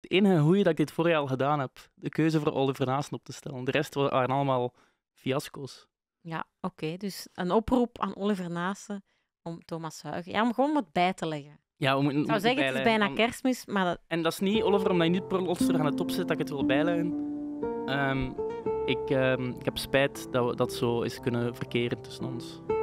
enige goeie dat ik dit vorig jaar al gedaan heb. De keuze voor Oliver Naassen op te stellen. De rest waren allemaal fiasco's. Ja, oké. Dus een oproep aan Oliver Naassen om Thomas Huygens... Ja, om gewoon wat bij te leggen. Ja, we moeten Ik zou zeggen, het is bijna kerstmis, maar... En dat is niet, Oliver, omdat je niet per los terug aan de top zit, dat ik het wil bijleggen. Ik heb spijt dat het zo is kunnen verkeren tussen ons.